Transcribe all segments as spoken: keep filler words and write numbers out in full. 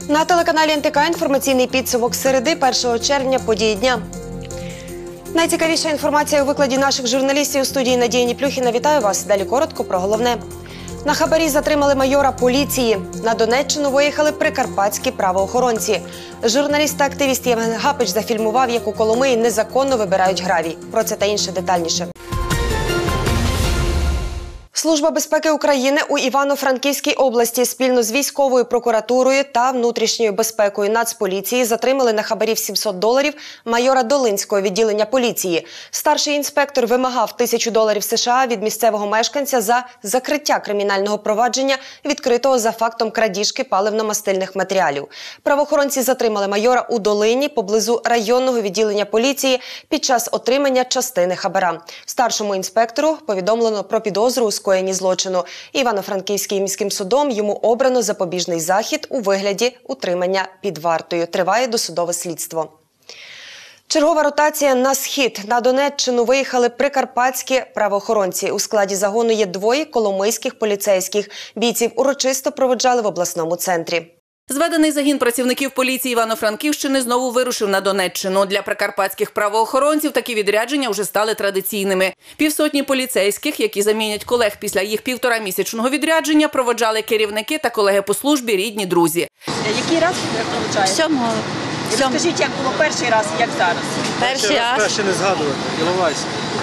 На телеканалі ен те ка інформаційний підсумок середи, першого червня, події дня. Найцікавіша інформація у викладі наших журналістів у студії Надії Ніплюхіна. Вітаю вас. Далі коротко про головне. На хабарі затримали майора поліції. На Донеччину виїхали прикарпатські правоохоронці. Журналіст та активіст Євген Гапич зафільмував, як у Коломиї незаконно вибирають гравій. Про це та інше детальніше. Служба безпеки України у Івано-Франківській області спільно з військовою прокуратурою та внутрішньою безпекою Нацполіції затримали на хабарі в сімсот доларів майора Долинського відділення поліції. Старший інспектор вимагав тисячу доларів США від місцевого мешканця за закриття кримінального провадження, відкритого за фактом крадіжки паливно-мастильних матеріалів. Правоохоронці затримали майора у Долині поблизу районного відділення поліції під час отримання частини хабара. Старшому інспектору повідомлено про підозру у скоєнні злочину. Івано-Франківським міським судом йому обрано запобіжний захід у вигляді утримання під вартою. Триває досудове слідство. Чергова ротація на схід. На Донеччину виїхали прикарпатські правоохоронці. У складі загону є двоє коломийських поліцейських. Бійців урочисто проводжали в обласному центрі. Зведений загін працівників поліції Івано-Франківщини знову вирушив на Донеччину. Для прикарпатських правоохоронців такі відрядження вже стали традиційними. Півсотні поліцейських, які замінять колег після їх півторамісячного відрядження, проводжали керівники та колеги по службі, рідні, друзі. Який раз ви проводжаєте? Сьомого. Розкажіть, як було перший раз, як зараз? Перший раз. Краще не згадувати, Іловайськ.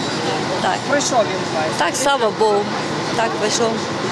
Так. Пройшов він вас. Так, слава Богу. Так, вийшов.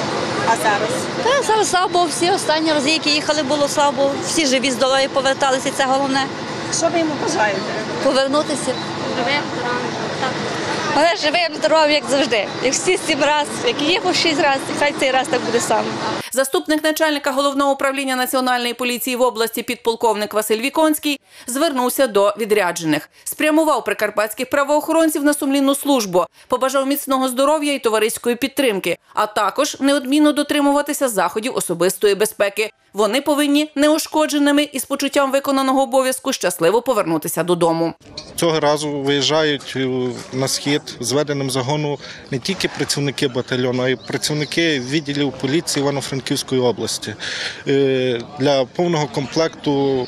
А зараз? Так, зараз, слава Богу, всі останні рази, які їхали, було, слава Богу. Всі живі, здорові поверталися, це головне. Що ви йому бажаєте? Повернутися. Живим, здоровим, так. Але живим, здоровим, як завжди. Як всі сім разів, як є по шість разів, хай цей раз так буде саме. Заступник начальника Головного управління Національної поліції в області підполковник Василь Віконський звернувся до відряджених. Спрямував прикарпатських правоохоронців на сумлінну службу, побажав міцного здоров'я і товариської підтримки, а також неодмінно дотримуватися заходів особистої безпеки. Вони повинні неушкодженими і з почуттям виконаного обов'язку щасливо повернутися додому. Цього разу виїжджають на схід зведеним загону не тільки працівники батальйону, а й працівники відділів поліції Івано-Франківської області для повного комплекту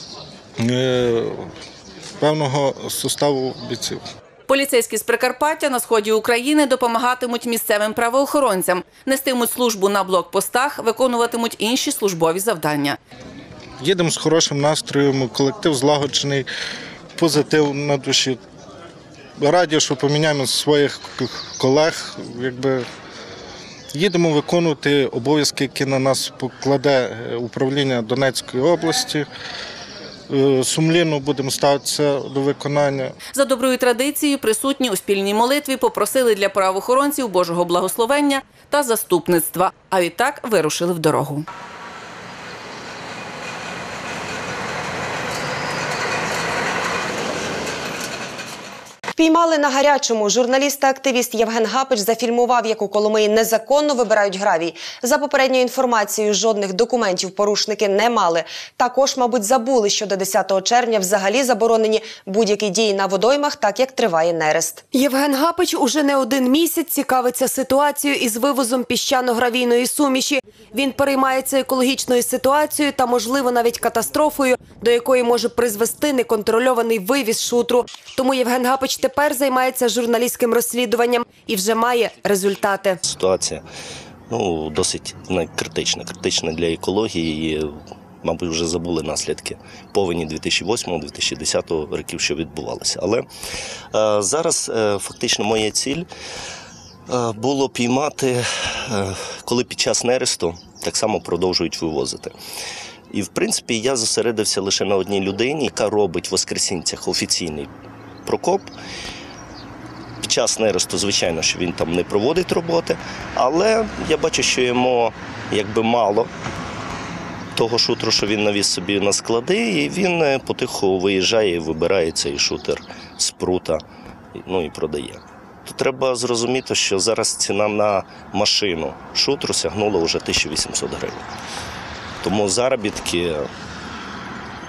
певного составу бійців. Поліцейські з Прикарпаття на сході України допомагатимуть місцевим правоохоронцям, нестимуть службу на блокпостах, виконуватимуть інші службові завдання. Їдемо з хорошим настроєм, колектив злагоджений, позитив на душі. Раді, що поміняємо своїх колег. Якби їдемо виконувати обов'язки, які на нас покладе управління Донецької області. Сумлінно будемо ставитися до виконання. За доброю традицією присутні у спільній молитві попросили для правоохоронців Божого благословення та заступництва, а відтак вирушили в дорогу. Піймали на гарячому. Журналіст та активіст Євген Гапич зафільмував, як у Коломиї незаконно вибирають гравій. За попередньою інформацією, жодних документів порушники не мали. Також, мабуть, забули, що до десятого червня взагалі заборонені будь-які дії на водоймах, так як триває нерест. Євген Гапич уже не один місяць цікавиться ситуацією із вивозом піщано-гравійної суміші. Він переймається екологічною ситуацією та, можливо, навіть катастрофою, до якої може призвести неконтрольований вивіз шутру. Тому Євген Гапич тепер займається журналістським розслідуванням і вже має результати. Ситуація ну, досить критична. Критична для екології і, мабуть, вже забули наслідки повені дві тисячі восьмого - дві тисячі десятого років, що відбувалося. Але е, зараз е, фактично моя ціль е, було піймати, е, коли під час нересту так само продовжують вивозити. І, в принципі, я зосередився лише на одній людині, яка робить в Воскресінцях офіційний прокоп. Під час нересту, звичайно, що він там не проводить роботи, але я бачу, що йому якби мало того шутру, що він навіз собі на склади, і він потихо виїжджає і вибирає цей шутер з прута, ну і продає. Тут треба зрозуміти, що зараз ціна на машину шутру сягнула вже тисячу вісімсот гривень. Тому заробітки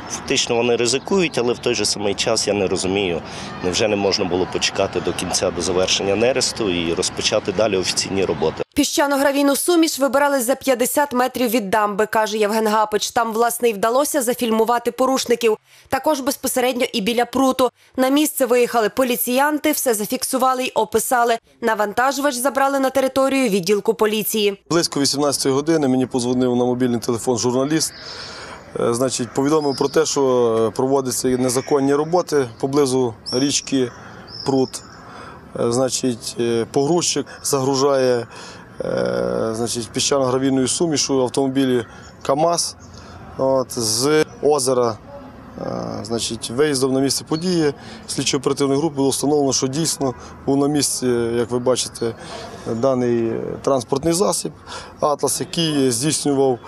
Фактично вони ризикують, але в той же самий час я не розумію, невже не можна було почекати до кінця, до завершення нересту і розпочати далі офіційні роботи. Піщано-гравійну суміш вибирали за п'ятдесят метрів від дамби, каже Євген Гапич. Там, власне, і вдалося зафільмувати порушників. Також безпосередньо і біля пруту. На місце виїхали поліціянти, все зафіксували й описали. Навантажувач забрали на територію відділку поліції. Близько вісімнадцятої години мені подзвонив на мобільний телефон журналіст. Значить, повідомив про те, що проводяться незаконні роботи поблизу річки Прут. Значить, погрузчик загружає значить, піщано-гравійною сумішу автомобілі КАМАЗ. От, з озера значить, виїздом на місце події слідчо-оперативної групи було встановлено, що дійсно був на місці, як ви бачите, даний транспортний засіб «Атлас», який здійснював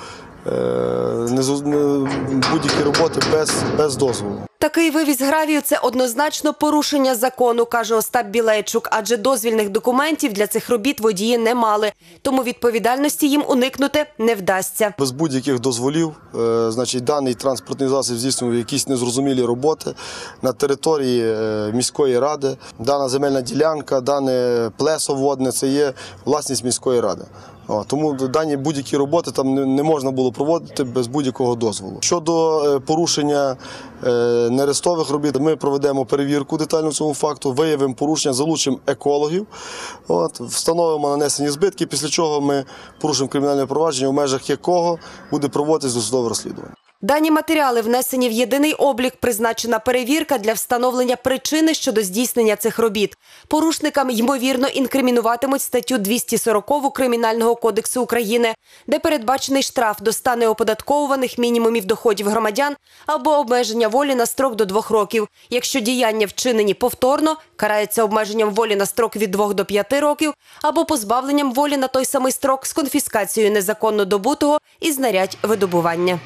будь-які роботи без, без дозволу. Такий вивіз гравію – це однозначно порушення закону, каже Остап Білейчук, адже дозвільних документів для цих робіт водії не мали. Тому відповідальності їм уникнути не вдасться. Без будь-яких дозволів, значить, даний транспортний засіб здійснював якісь незрозумілі роботи на території міської ради. Дана земельна ділянка, дане плесо водне – це є власність міської ради. Тому дані будь-які роботи там не можна було проводити без будь-якого дозволу. Щодо порушення нерестових робіт, ми проведемо перевірку детальну цьому факту, виявимо порушення, залучимо екологів, от, встановимо нанесені збитки, після чого ми порушимо кримінальне провадження, у межах якого буде проводитись досудове розслідування. Дані матеріали внесені в єдиний облік, призначена перевірка для встановлення причини щодо здійснення цих робіт. Порушникам, ймовірно, інкримінуватимуть статтю двісті сорок Кримінального кодексу України, де передбачений штраф до ста неоподатковуваних мінімумів доходів громадян або обмеження волі на строк до двох років. Якщо діяння вчинені повторно, карається обмеженням волі на строк від двох до п'яти років або позбавленням волі на той самий строк з конфіскацією незаконно добутого і знарядь видобування.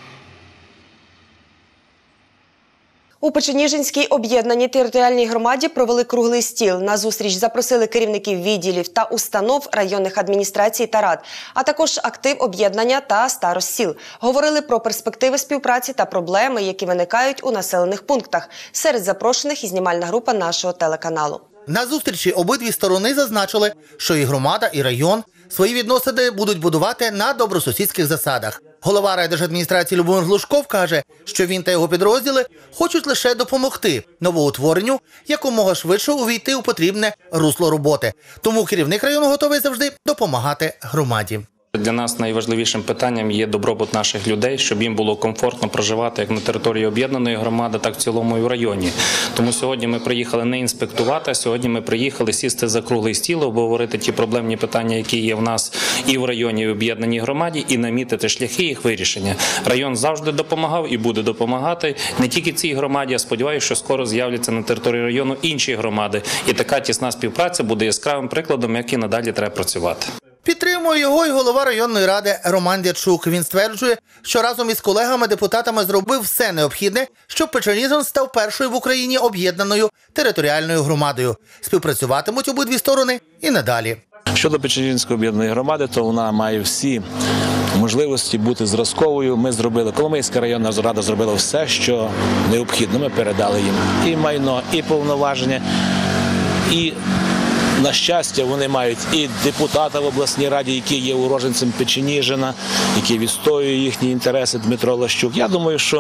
У Печеніжинській об'єднаній територіальній громаді провели круглий стіл. На зустріч запросили керівників відділів та установ районних адміністрацій та рад, а також актив об'єднання та старост сіл. Говорили про перспективи співпраці та проблеми, які виникають у населених пунктах. Серед запрошених і знімальна група нашого телеканалу. На зустрічі обидві сторони зазначили, що і громада, і район свої відносини будуть будувати на добросусідських засадах. Голова райдержадміністрації Любомир Глушков каже, що він та його підрозділи хочуть лише допомогти новоутворенню якомога швидше увійти у потрібне русло роботи. Тому керівник району готовий завжди допомагати громаді. Для нас найважливішим питанням є добробут наших людей, щоб їм було комфортно проживати як на території об'єднаної громади, так в цілому і в районі. Тому сьогодні ми приїхали не інспектувати, а сьогодні ми приїхали сісти за круглий стіл, обговорити ті проблемні питання, які є в нас і в районі, і в об'єднаній громаді, і намітити шляхи їх вирішення. Район завжди допомагав і буде допомагати не тільки цій громаді, а сподіваюся, що скоро з'являться на території району інші громади. І така тісна співпраця буде яскравим прикладом, як і надалі треба працювати. Підтримує його і голова районної ради Роман Дячук. Він стверджує, що разом із колегами-депутатами зробив все необхідне, щоб Печеніжин став першою в Україні об'єднаною територіальною громадою. Співпрацюватимуть обидві сторони і надалі. Щодо Печеніжинської об'єднаної громади, то вона має всі можливості бути зразковою. Ми зробили, Коломийська районна рада зробила все, що необхідно. Ми передали їм і майно, і повноваження, і на щастя, вони мають і депутата в обласній раді, який є уроженцем Печеніжина, який відстоює їхні інтереси, Дмитро Лащук. Я думаю, що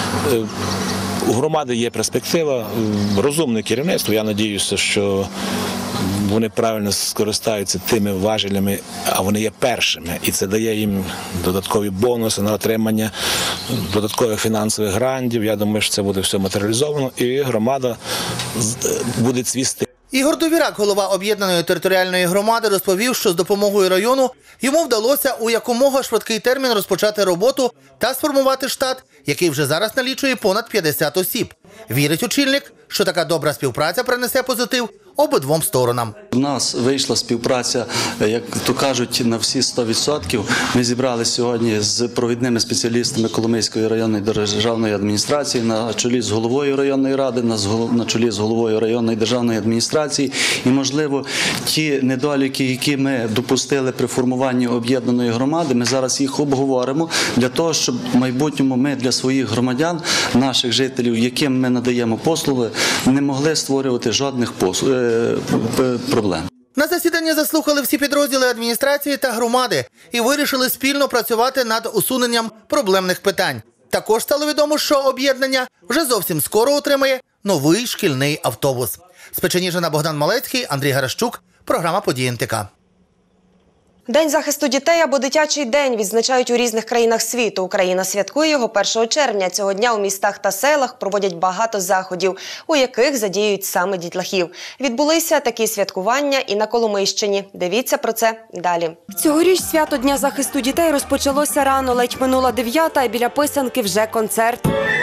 у громади є перспектива, розумне керівництво. Я сподіваюся, що вони правильно скористаються тими важелями, а вони є першими. І це дає їм додаткові бонуси на отримання додаткових фінансових грантів. Я думаю, що це буде все матеріалізовано і громада буде цвісти. Ігор Довірак, голова об'єднаної територіальної громади, розповів, що з допомогою району йому вдалося у якомога швидкий термін розпочати роботу та сформувати штат, який вже зараз налічує понад п'ятдесят осіб. Вірить очільник, що така добра співпраця принесе позитив обидвом сторонам. У нас вийшла співпраця, як то кажуть, на всі сто відсотків. Ми зібрали сьогодні з провідними спеціалістами Коломийської районної державної адміністрації на чолі з головою районної ради, на чолі з головою районної державної адміністрації. І, можливо, ті недоліки, які ми допустили при формуванні об'єднаної громади, ми зараз їх обговоримо для того, щоб в майбутньому ми для своїх громадян, наших жителів, яким ми надаємо послуги, не могли створювати жодних послуг. Проблем. На засіданні заслухали всі підрозділи адміністрації та громади і вирішили спільно працювати над усуненням проблемних питань. Також стало відомо, що об'єднання вже зовсім скоро отримає новий шкільний автобус. З Печеніжина Богдан Малецький, Андрій Гаращук, програма «Події ен те ка». День захисту дітей або дитячий день відзначають у різних країнах світу. Україна святкує його першого червня. Цього дня у містах та селах проводять багато заходів, у яких задіюють саме дітлахів. Відбулися такі святкування і на Коломийщині. Дивіться про це далі. Цьогоріч свято Дня захисту дітей розпочалося рано, ледь минула дев'ята, а біля писанки вже концерт.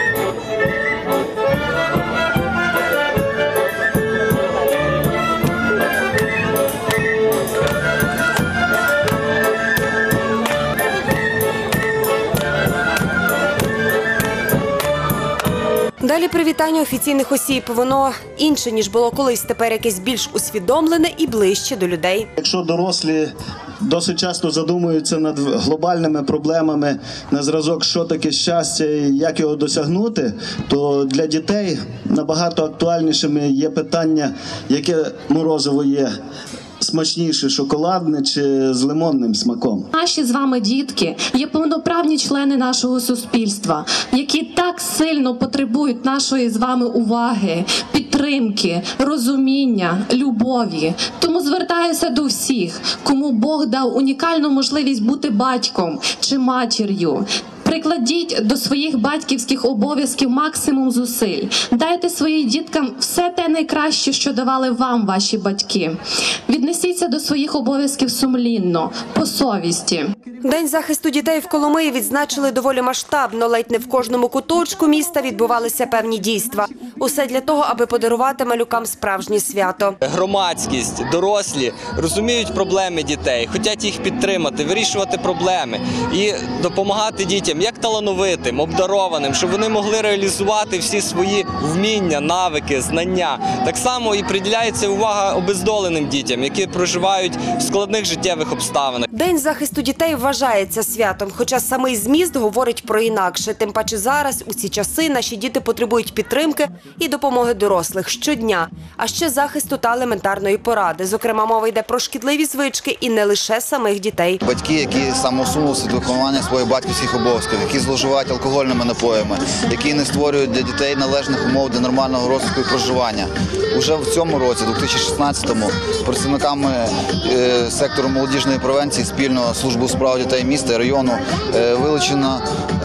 Далі привітання офіційних осіб. Воно інше, ніж було колись, тепер якесь більш усвідомлене і ближче до людей. Якщо дорослі досить часто задумуються над глобальними проблемами на зразок, що таке щастя і як його досягнути, то для дітей набагато актуальнішими є питання, яке морозиво є смачніше, шоколадне чи з лимонним смаком. Наші з вами дітки є повноправні члени нашого суспільства, які так сильно потребують нашої з вами уваги, підтримки, розуміння, любові. Тому звертаюся до всіх, кому Бог дав унікальну можливість бути батьком чи матір'ю. Прикладіть до своїх батьківських обов'язків максимум зусиль. Дайте своїм діткам все те найкраще, що давали вам ваші батьки. Віднесіться до своїх обов'язків сумлінно, по совісті. День захисту дітей в Коломиї відзначили доволі масштабно. Ледь не в кожному куточку міста відбувалися певні дійства. Усе для того, аби подарувати малюкам справжнє свято. Громадськість, дорослі розуміють проблеми дітей, хочуть їх підтримати, вирішувати проблеми і допомагати дітям, як талановитим, обдарованим, щоб вони могли реалізувати всі свої вміння, навики, знання. Так само і приділяється увага обездоленим дітям, які проживають в складних життєвих обставинах. День захисту дітей вважається святом, хоча самий зміст говорить про інакше. Тим паче зараз, у ці часи, наші діти потребують підтримки і допомоги дорослих щодня, а ще захисту та елементарної поради. Зокрема, мова йде про шкідливі звички і не лише самих дітей. Батьки, які самоусунулися від виконання своїх батьківських обов'язків, які зловживають алкогольними напоями, які не створюють для дітей належних умов для нормального розвитку і проживання. Уже в цьому році, дві тисячі шістнадцятому, працівниками сектору молодіжної превенції спільно з службою у справах дітей міста і району вилучена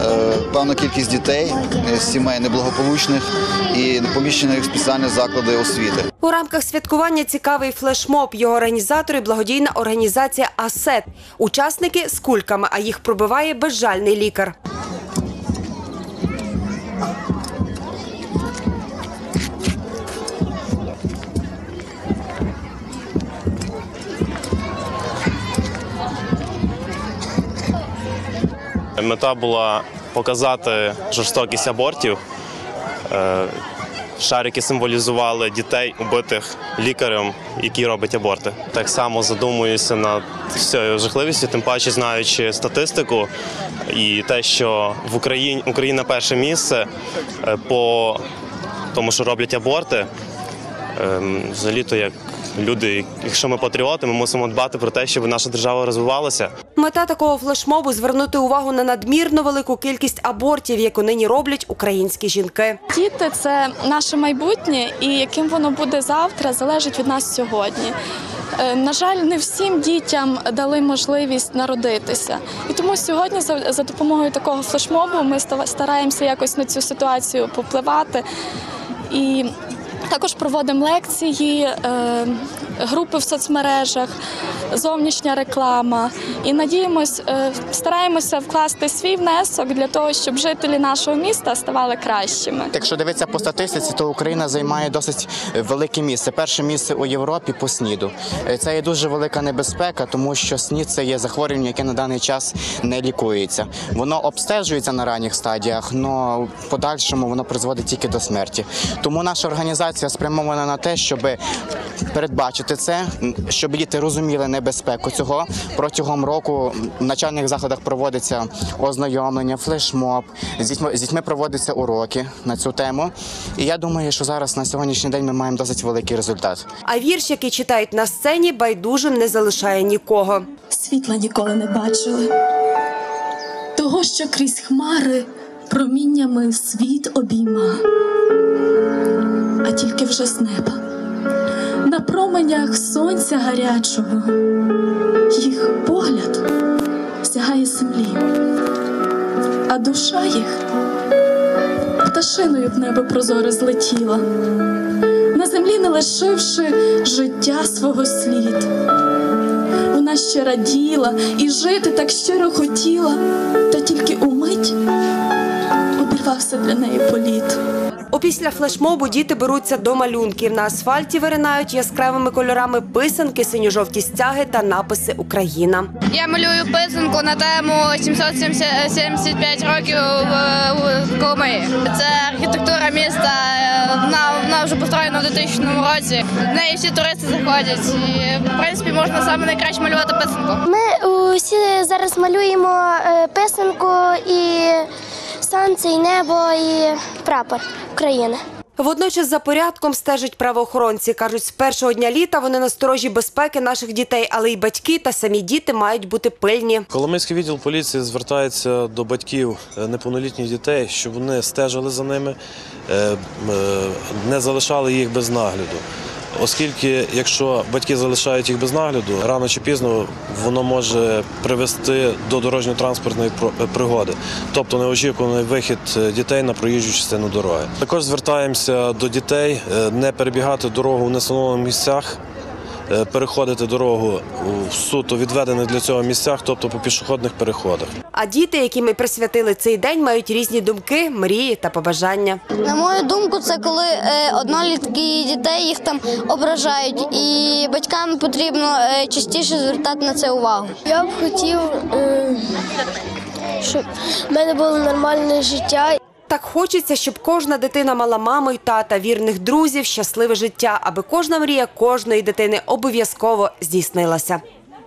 певна кількість дітей з сімей неблагополучних і поміщених в спеціальні заклади освіти. У рамках святкування цікавий флешмоб. Його організатори – благодійна організація «Асет». Учасники з кульками, а їх пробиває безжальний лікар. Мета була показати жорстокість абортів. Шарики символізували дітей, убитих лікарем, який робить аборти. Так само задумуюся над всією жахливістю, тим паче знаючи статистику і те, що в Україні Україна перше місце по тому, що роблять аборти. Взагалі-то як люди, якщо ми патріоти, ми мусимо дбати про те, щоб наша держава розвивалася. Мета такого флешмобу – звернути увагу на надмірно велику кількість абортів, яку нині роблять українські жінки. Діти – це наше майбутнє, і яким воно буде завтра, залежить від нас сьогодні. На жаль, не всім дітям дали можливість народитися. І тому сьогодні за допомогою такого флешмобу ми стараємося якось на цю ситуацію попливати. І також проводимо лекції, групи в соцмережах, зовнішня реклама. І надіємось, стараємося вкласти свій внесок для того, щоб жителі нашого міста ставали кращими. Якщо дивитися по статистиці, то Україна займає досить велике місце. Перше місце у Європі по СНІДу. Це є дуже велика небезпека, тому що СНІД – це є захворювання, яке на даний час не лікується. Воно обстежується на ранніх стадіях, але в подальшому воно призводить тільки до смерті. Тому наша організація спрямована на те, щоб передбачити це, щоб діти розуміли небезпеку цього. Протягом року в навчальних закладах проводиться ознайомлення, флешмоб, з дітьми, з дітьми проводяться уроки на цю тему. І я думаю, що зараз на сьогоднішній день ми маємо досить великий результат. А вірш, який читають на сцені, байдужим не залишає нікого. Світла ніколи не бачили. Того, що крізь хмари проміннями світ обійма. А тільки вже з неба, на променях сонця гарячого, їх погляд сягає землі, а душа їх пташиною в небо прозоре злетіла, на землі не лишивши життя свого слід. Вона ще раділа і жити так щиро хотіла, та тільки умить обірвався для неї політ. Опісля флешмобу діти беруться до малюнків. На асфальті виринають яскравими кольорами писанки, синьо-жовті стяги та написи «Україна». Я малюю писанку на тему сімсот сімдесят п'ять років Коломиї. Це архітектура міста, вона, вона вже построєна в двохтисячному році. В неї всі туристи заходять і, в принципі, можна саме найкраще малювати писанку. Ми усі зараз малюємо писанку і сонце, і небо, і прапор України. Водночас за порядком стежать правоохоронці. Кажуть, з першого дня літа вони на сторожі безпеки наших дітей, але й батьки та самі діти мають бути пильні. Коломийський відділ поліції звертається до батьків неповнолітніх дітей, щоб вони стежили за ними, не залишали їх без нагляду. Оскільки, якщо батьки залишають їх без нагляду, рано чи пізно воно може привести до дорожньо-транспортної пригоди, тобто неочікуваний вихід дітей на проїжджу частину дороги. Також звертаємося до дітей не перебігати дорогу в нестановлених місцях, переходити дорогу в суто відведених для цього місцях, тобто по пішохідних переходах. А діти, яким ми присвятили цей день, мають різні думки, мрії та побажання. На мою думку, це коли е, однолітки дітей їх там ображають, і батькам потрібно е, частіше звертати на це увагу. Я б хотів, е, щоб в мене було нормальне життя. Так хочеться, щоб кожна дитина мала маму й тата, вірних друзів, щасливе життя, аби кожна мрія кожної дитини обов'язково здійснилася.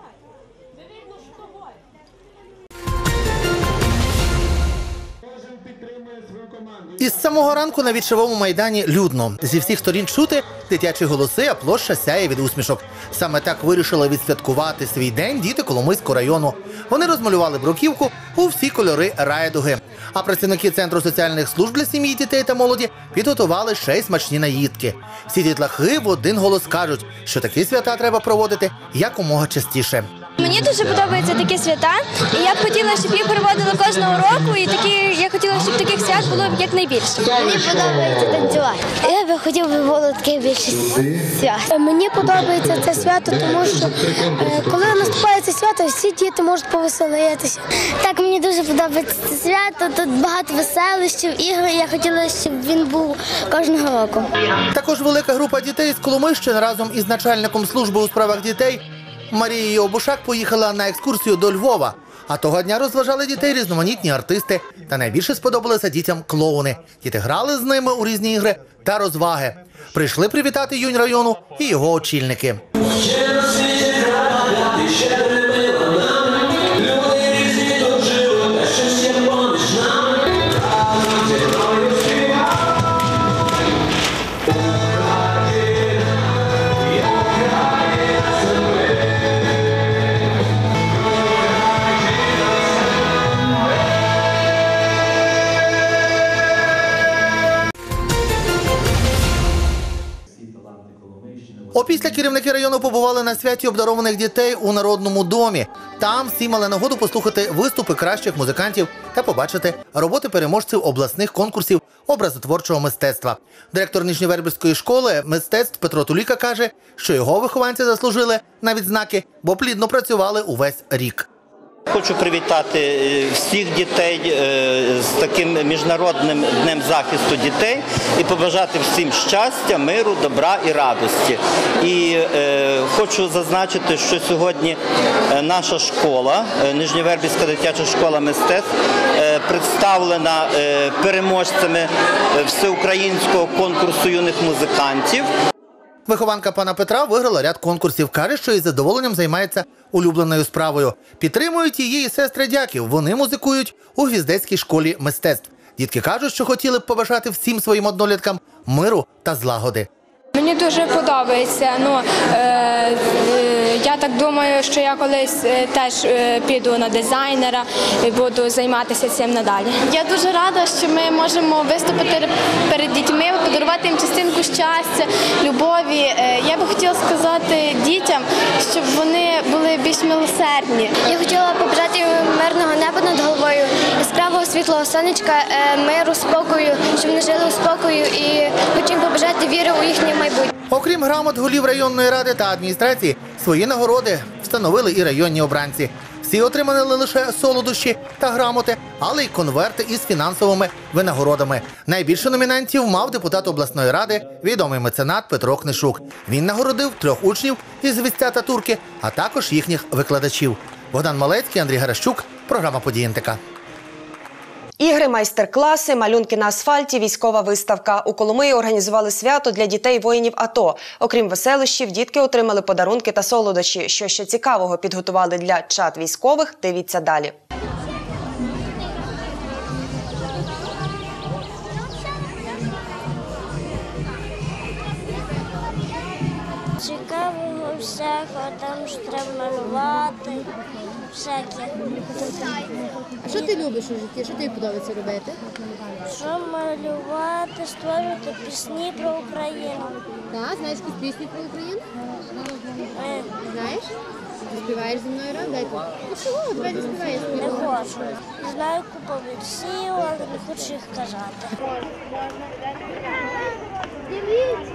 Із самого ранку на Вічовому майдані людно. Зі всіх сторін чути дитячі голоси, а площа сяє від усмішок. Саме так вирішили відсвяткувати свій день діти Коломийського району. Вони розмалювали бруківку у всі кольори райдуги. А працівники Центру соціальних служб для сім'ї, дітей та молоді підготували ще й смачні наїдки. Всі дітлахи в один голос кажуть, що такі свята треба проводити якомога частіше. Мені дуже подобаються такі свята, і я б хотіла, щоб їх проводили кожного року, і такі, я хотіла, щоб таких свят було якнайбільше. Мені подобається танцювати. Я би хотів би було таких більше свят. Мені подобається це свято, тому що коли наступає це свято, всі діти можуть повеселитися. Так, мені дуже подобається це свято, тут багато веселощів, ігри, я хотіла, щоб він був кожного року. Також велика група дітей з Коломийщини разом із начальником служби у справах дітей Марією Обушак поїхала на екскурсію до Львова. А того дня розважали дітей різноманітні артисти. Та найбільше сподобалися дітям клоуни. Діти грали з ними у різні ігри та розваги. Прийшли привітати юнь району і його очільники. Опісля керівники району побували на святі обдарованих дітей у Народному домі. Там всі мали нагоду послухати виступи кращих музикантів та побачити роботи переможців обласних конкурсів образотворчого мистецтва. Директор Нижньовербівської школи мистецтв Петро Туліка каже, що його вихованці заслужили на відзнаки, бо плідно працювали увесь рік. Хочу привітати всіх дітей з таким міжнародним днем захисту дітей і побажати всім щастя, миру, добра і радості. І е, хочу зазначити, що сьогодні наша школа, Нижньовербівська дитяча школа мистецтв, е, представлена е, переможцями всеукраїнського конкурсу юних музикантів. Вихованка пана Петра виграла ряд конкурсів. Каже, що із задоволенням займається улюбленою справою. Підтримують її і сестри Дяків. Вони музикують у Гвіздецькій школі мистецтв. Дітки кажуть, що хотіли б побажати всім своїм одноліткам миру та злагоди. Мені дуже подобається. Ну, е, е, я так думаю, що я колись е, теж е, піду на дизайнера і буду займатися цим надалі. Я дуже рада, що ми можемо виступити перед дітьми, подарувати їм частинку щастя, любові. Е, я би хотіла сказати дітям, щоб вони були більш милосердні. Я хотіла побажати їм мирного неба над головою, яскравого світлого сонечка, е, миру, спокою, щоб вони жили у спокою, і хочу їм побажати віри у їхнє майбутнє. Окрім грамот голів районної ради та адміністрації, свої нагороди встановили і районні обранці. Всі отримали не лише солодощі та грамоти, але й конверти із фінансовими винагородами. Найбільше номінантів мав депутат обласної ради, відомий меценат Петро Книшук. Він нагородив трьох учнів із Гвіздця та Турки, а також їхніх викладачів. Богдан Малецький, Андрій Гаращук, програма «Події ен те ка». Ігри, майстер-класи, малюнки на асфальті, військова виставка. У Коломиї організували свято для дітей воїнів АТО. Окрім веселощів, дітки отримали подарунки та солодощі. Що ще цікавого підготували для чад військових, дивіться далі. Цікавого всякого, там ж треба малювати, всяке. А що ти любиш у житті? Що тобі подобається робити? Що малювати, створювати пісні про Україну. Так, знаєш якусь пісню про Україну? Е. Знаєш? Ти співаєш зі мною разом? Дай тут. Ну чого? Давай не співаєш. Не хочу. Знаю купу віршів, але не хочу їх казати. Дивіться!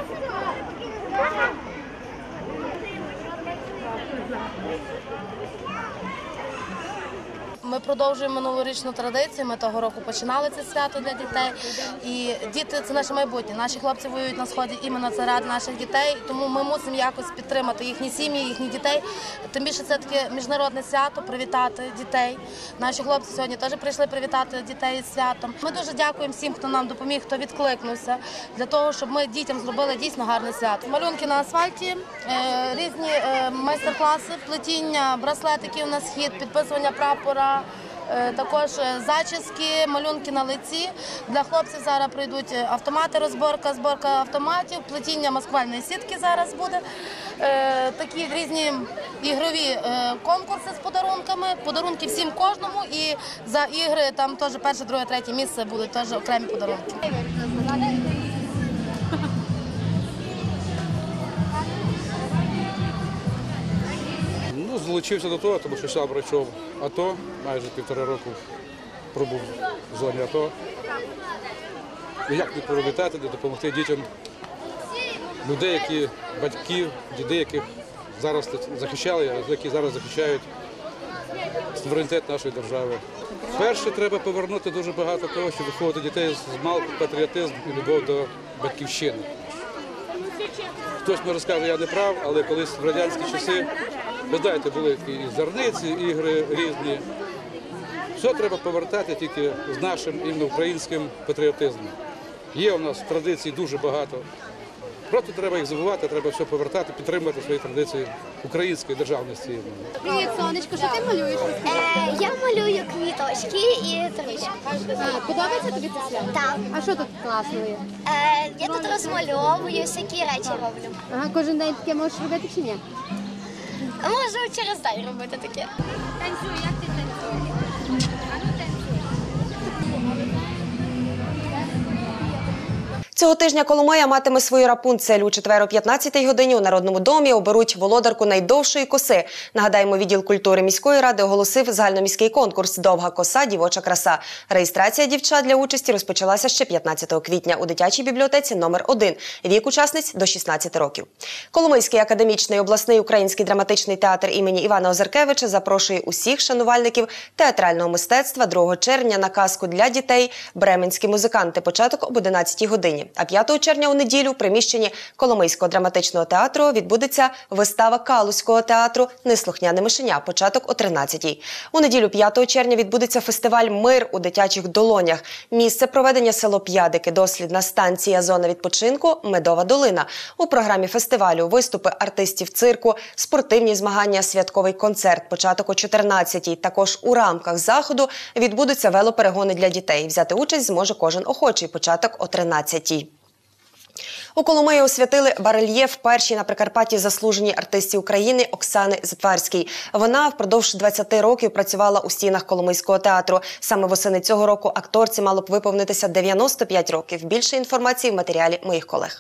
Ми продовжуємо новорічну традицію, ми того року починали це свято для дітей. І діти – це наше майбутнє. Наші хлопці воюють на Сході іменно заради наших дітей, тому ми мусимо якось підтримати їхні сім'ї, їхніх дітей. Тим більше це таке міжнародне свято, привітати дітей. Наші хлопці сьогодні теж прийшли привітати дітей з святом. Ми дуже дякуємо всім, хто нам допоміг, хто відкликнувся, для того, щоб ми дітям зробили дійсно гарне свято. Малюнки на асфальті, різні майстер-класи, плетіння браслетиків на схід, підписування прапора. Також зачіски, малюнки на лиці. Для хлопців зараз прийдуть автомати, розборка, зборка автоматів, плетіння маскувальної сітки зараз буде. Такі різні ігрові конкурси з подарунками, подарунки всім кожному. І за ігри там теж перше, друге, третє місце будуть теж окремі подарунки. Ну, залучився до того, тому що сам пройшов АТО, майже півтора року пробув в зоні АТО. І як не привітати, не допомогти дітям людей, які батьків, діди, яких зараз захищали, які зараз захищають суверенітет нашої держави. Перше, треба повернути дуже багато того, щоб виховувати дітей з малку патріотизм і любов до батьківщини. Хтось може скаже, я не прав, але колись в радянські часи, ви знаєте, були і зерниці, ігри різні. Все треба повертати тільки з нашим іменно українським патріотизмом. Є у нас традицій дуже багато. Просто треба їх забувати, треба все повертати, підтримувати свої традиції української державності. Привіт, сонечко, що ти малюєш? Е, я малюю квіточки і травичку. Подобається тобі це свято? Так. А що тут класного є? Е, я тут розмальовую, всякі речі роблю. Ага, кожен день таке можеш робити чи ні? Можу через день робити таке. Танцюй, як ти танцюєш? Цього тижня Коломия матиме свою Рапунцель. У четвер о п'ятнадцятій годині у Народному домі оберуть володарку найдовшої коси. Нагадаємо, відділ культури міської ради оголосив загальноміський конкурс «Довга коса. Дівоча краса». Реєстрація дівчат для участі розпочалася ще п'ятнадцятого квітня у дитячій бібліотеці номер один. Вік учасниць до шістнадцяти років. Коломийський академічний обласний український драматичний театр імені Івана Озеркевича запрошує усіх шанувальників театрального мистецтва другого червня на казку для дітей «Бременські музиканти». Початок об одинадцятій годині. А п'ятого червня у неділю в приміщенні Коломийського драматичного театру відбудеться вистава Калузького театру «Неслухняне мишеня». Початок о тринадцятій. У неділю п'ятого червня відбудеться фестиваль «Мир у дитячих долонях». Місце проведення – село П'ядики, дослідна станція «Зона відпочинку» Медова долина. У програмі фестивалю виступи артистів цирку, спортивні змагання, святковий концерт. Початок о чотирнадцятій. Також у рамках заходу відбудуться велоперегони для дітей. Взяти участь зможе кожен охочий. Початок о тринадцятій. У Коломиї освятили барельєф першій на Прикарпатті заслуженій артистці України Оксани Затварській. Вона впродовж двадцяти років працювала у стінах Коломийського театру. Саме восени цього року акторці мало б виповнитися дев'яносто п'ять років. Більше інформації в матеріалі моїх колег.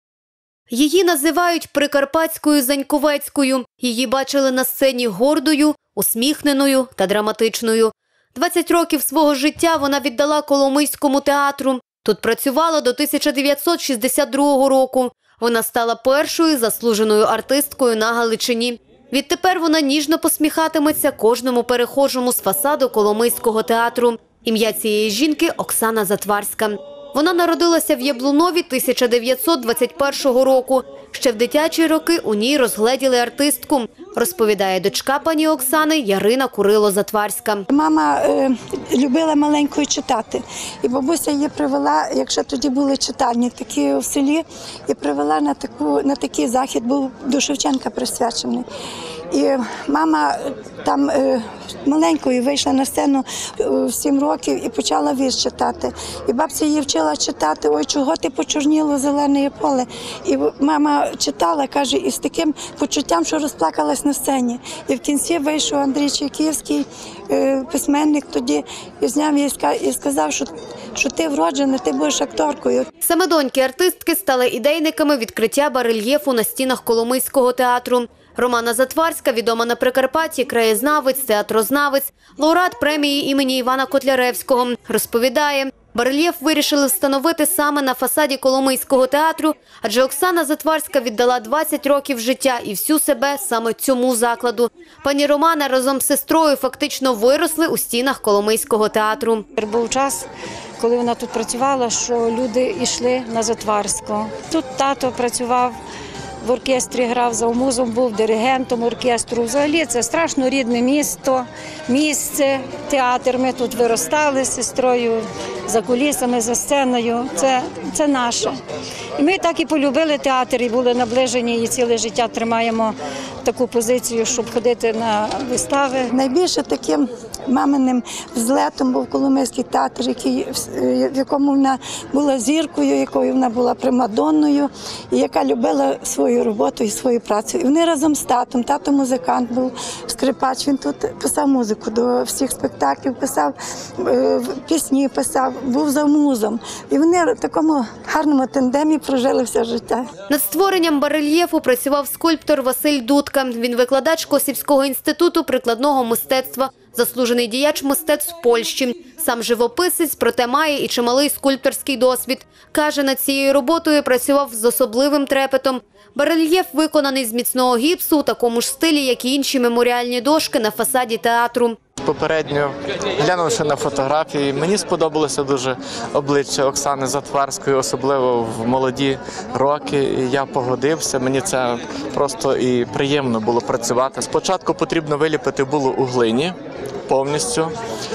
Її називають Прикарпатською Заньковецькою. Її бачили на сцені гордою, усміхненою та драматичною. двадцять років свого життя вона віддала Коломийському театру. Тут працювала до тисяча дев'ятсот шістдесят другого року. Вона стала першою заслуженою артисткою на Галичині. Відтепер вона ніжно посміхатиметься кожному перехожому з фасаду Коломийського театру. Ім'я цієї жінки – Оксана Затварська. Вона народилася в Яблунові тисяча дев'ятсот двадцять першого року. Ще в дитячі роки у ній розгледіли артистку, розповідає дочка пані Оксани Ярина Курило-Затварська. Мама е, любила маленькою читати. І бабуся її привела, якщо тоді були читальні такі в селі, і привела на, таку, на такий захід, був до Шевченка присвячений. І мама там е, маленькою вийшла на сцену в сім років і почала вірш читати. І бабця її вчила читати: «Ой, чого ти почорніло зелене поле». І мама читала, каже, із таким почуттям, що розплакалась на сцені. І в кінці вийшов Андрій Чайківський, е, письменник тоді, і зняв її і сказав, що, що ти вроджена, ти будеш акторкою. Саме доньки артистки стали ідейниками відкриття барельєфу на стінах Коломийського театру. Романа Затварська, відома на Прикарпатті, краєзнавець, театрознавець, лауреат премії імені Івана Котляревського, розповідає, барельєф вирішили встановити саме на фасаді Коломийського театру, адже Оксана Затварська віддала двадцять років життя і всю себе саме цьому закладу. Пані Романа разом з сестрою фактично виросли у стінах Коломийського театру. Був час, коли вона тут працювала, що люди йшли на Затварську. Тут тато працював в оркестрі, грав завмузом, був диригентом оркестру. Взагалі це страшно рідне місто, місце, театр. Ми тут виростали з сестрою, за кулісами, за сценою. Це, це наше. І ми так і полюбили театр, і були наближені, і ціле життя тримаємо таку позицію, щоб ходити на вистави. Найбільше таким маминим взлетом був Коломийський театр, який, в якому вона була зіркою, якою вона була примадонною, і яка любила свою роботу і свою працю. І вони разом з татом, тато музикант був, скрипач, він тут писав музику до всіх спектаклів, писав е, пісні, писав, був завмузом. І вони в такому гарному тандемі прожили все життя. Над створенням барельєфу працював скульптор Василь Дудка. Він викладач Косівського інституту прикладного мистецтва, заслужений діяч мистецтв Польщі. Сам живописець, проте має і чималий скульпторський досвід. Каже, над цією роботою працював з особливим трепетом. Барельєф виконаний з міцного гіпсу у такому ж стилі, як і інші меморіальні дошки на фасаді театру. Попередньо, глянувши на фотографії, мені сподобалося дуже обличчя Оксани Затварської, особливо в молоді роки. І я погодився, мені це просто і приємно було працювати. Спочатку потрібно виліпити було у глині повністю.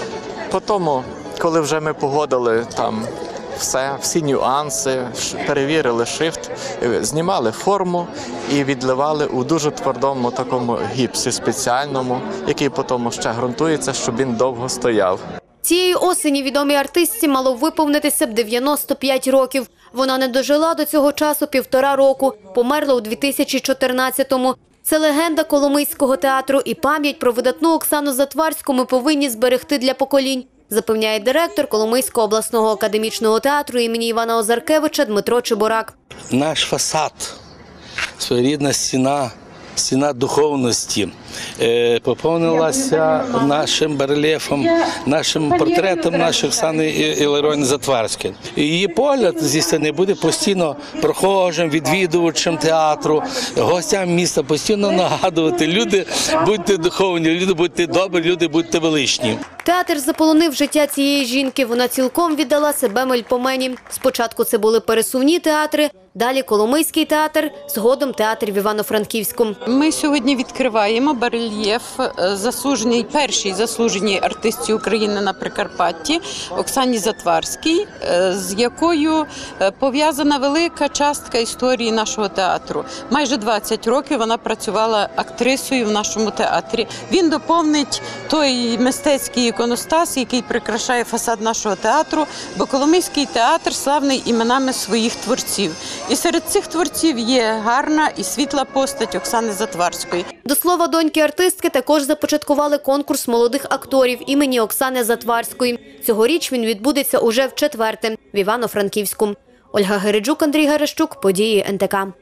Потім, коли вже ми погодили там все, всі нюанси, перевірили шрифт, знімали форму і відливали у дуже твердому такому гіпсі спеціальному, який потім ще ґрунтується, щоб він довго стояв. Цієї осені відомій артистці мало виповнитися б дев'яносто п'ять років. Вона не дожила до цього часу півтора року, померла у дві тисячі чотирнадцятому. Це легенда Коломийського театру, і пам'ять про видатну Оксану Затварську ми повинні зберегти для поколінь. запевняє директор Коломийського обласного академічного театру імені Івана Озаркевича Дмитро Чебурак. Наш фасад, своєрідна стіна, стіна духовності, поповнилася нашим барельєфом, нашим портретом нашої Оксани Іларіонівни Затварської. Її погляд зі стіни буде постійно прохожим, відвідувачем театру, гостям міста, постійно нагадувати: люди, будьте духовні, люди, будьте добрі, люди, будьте величні. Театр заполонив життя цієї жінки. Вона цілком віддала себе Мельпомені. Спочатку це були пересувні театри, далі Коломийський театр, згодом театр в Івано-Франківську. Ми сьогодні відкриваємо барельєф заслуженій, першій заслуженій артистці України на Прикарпатті Оксані Затварській, з якою пов'язана велика частка історії нашого театру. Майже двадцять років вона працювала актрисою в нашому театрі. Він доповнить той мистецький іконостас, який прикрашає фасад нашого театру, бо Коломийський театр славний іменами своїх творців. І серед цих творців є гарна і світла постать Оксани Затварської. До слова, доньки артистки також започаткували конкурс молодих акторів імені Оксани Затварської. Цьогоріч він відбудеться уже вчетверте в Івано-Франківську. Ольга Гереджук, Андрій Герещук, події ен те ка.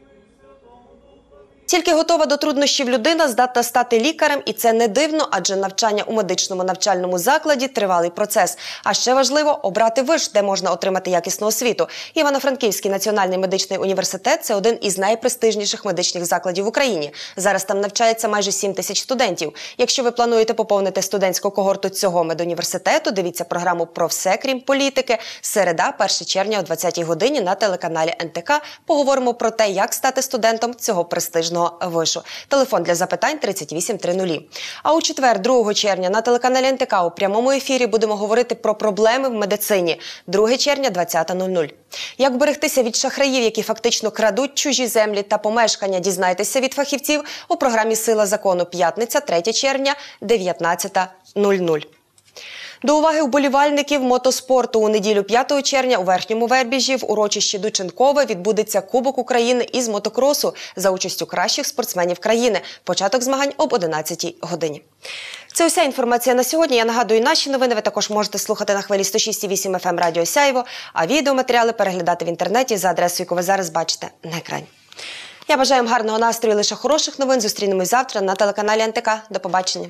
Тільки готова до труднощів людина здатна стати лікарем, і це не дивно, адже навчання у медичному навчальному закладі – тривалий процес. А ще важливо – обрати виш, де можна отримати якісну освіту. Івано-Франківський національний медичний університет – це один із найпрестижніших медичних закладів в Україні. Зараз там навчається майже сім тисяч студентів. Якщо ви плануєте поповнити студентську когорту цього медуніверситету, дивіться програму «Про все, крім політики». Середа, першого червня о двадцятій годині на телеканалі ен те ка. Поговоримо про те, як стати студентом цього престижного вишу. Телефон для запитань тридцять вісім тридцять. А у четвер, другого червня, на телеканалі ен те ка у прямому ефірі будемо говорити про проблеми в медицині. другого червня, двадцята нуль нуль. Як берегтися від шахраїв, які фактично крадуть чужі землі та помешкання, дізнайтеся від фахівців у програмі «Сила закону». П'ятниця, третього червня, дев'ятнадцята нуль нуль. До уваги вболівальників мотоспорту. У неділю п'ятого червня у Верхньому Вербіжі в урочищі Дученкове відбудеться Кубок України із мотокросу за участю кращих спортсменів країни. Початок змагань об одинадцятій годині. Це уся інформація на сьогодні. Я нагадую, наші новини ви також можете слухати на хвилі сто шість і вісім еф ем Радіо Сяйво, а відеоматеріали переглядати в інтернеті за адресою, яку ви зараз бачите на екрані. Я бажаю вам гарного настрою, лише хороших новин. Зустрінемось завтра на телеканалі ен те ка. До побачення.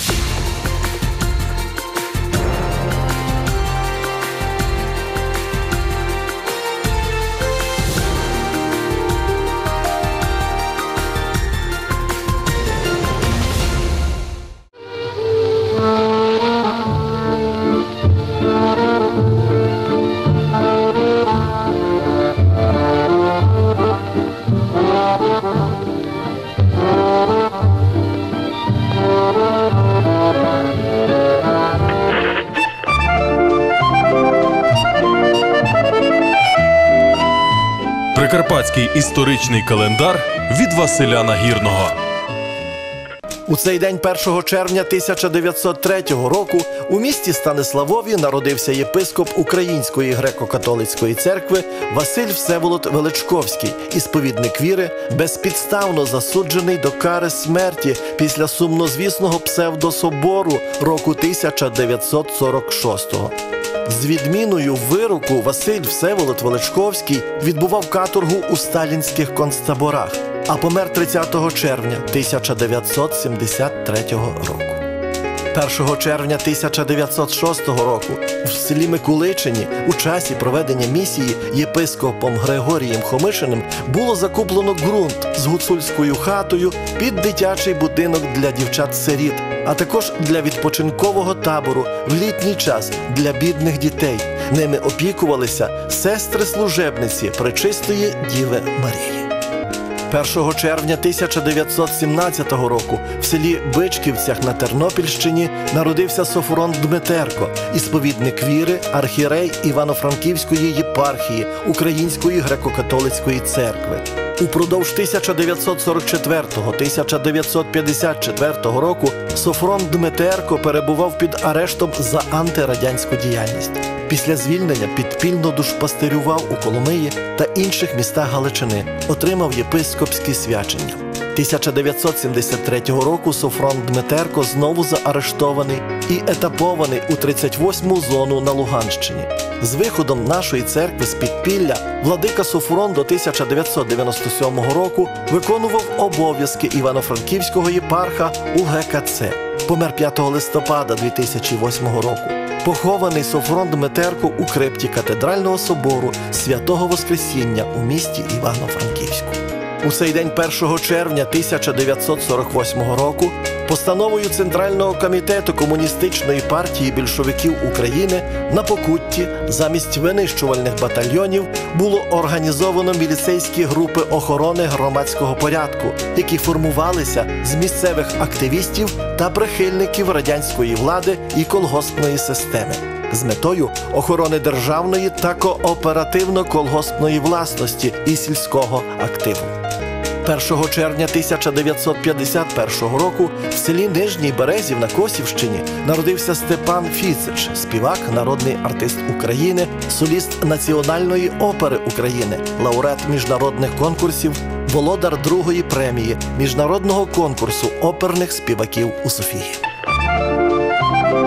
Прикарпатський історичний календар від Василя Нагірного. У цей день першого червня тисяча дев'ятсот третього року у місті Станиславові народився єпископ Української греко-католицької церкви Василь Всеволод Величковський, ісповідник віри, безпідставно засуджений до кари смерті після сумнозвісного псевдособору року тисяча дев'ятсот сорок шостого. З відміною вироку Василь Всеволод Величковський відбував каторгу у сталінських концтаборах, а помер тридцятого червня тисяча дев'ятсот сімдесят третього року. першого червня тисяча дев'ятсот шостого року в селі Микуличині у часі проведення місії єпископом Григорієм Хомишиним було закуплено ґрунт з гуцульською хатою під дитячий будинок для дівчат-сиріт, а також для відпочинкового табору в літній час для бідних дітей. Ними опікувалися сестри-служебниці Пречистої Діви Марії. першого червня тисяча дев'ятсот сімнадцятого року в селі Бичківцях на Тернопільщині народився Софрон Дмитерко, ісповідник віри, архієрей Івано-Франківської єпархії Української греко-католицької церкви. Упродовж тисяча дев'ятсот сорок четвертого - тисяча дев'ятсот п'ятдесят четвертого року Софрон Дмитерко перебував під арештом за антирадянську діяльність. Після звільнення підпільно душпастирював у Коломиї та інших містах Галичини, отримав єпископські свячення. тисяча дев'ятсот сімдесят третього року Софрон Дмитерко знову заарештований і етапований у тридцять восьму зону на Луганщині. З виходом нашої церкви з підпілля владика Софрон до тисяча дев'ятсот дев'яносто сьомого року виконував обов'язки івано-франківського єпарха у Ге Ка Це. Помер п'ятого листопада дві тисячі восьмого року. Похований Софрон Дмитерко у крипті Катедрального собору Святого Воскресіння у місті Івано-Франківську. У цей день першого червня тисяча дев'ятсот сорок восьмого року постановою Центрального комітету Комуністичної партії більшовиків України на Покутті замість винищувальних батальйонів було організовано міліцейські групи охорони громадського порядку, які формувалися з місцевих активістів та прихильників радянської влади і колгоспної системи з метою охорони державної та кооперативно-колгоспної власності і сільського активу. першого червня тисяча дев'ятсот п'ятдесят першого року в селі Нижній Березів на Косівщині народився Степан Фіцич, співак, народний артист України, соліст Національної опери України, лауреат міжнародних конкурсів, володар другої премії Міжнародного конкурсу оперних співаків у Софії.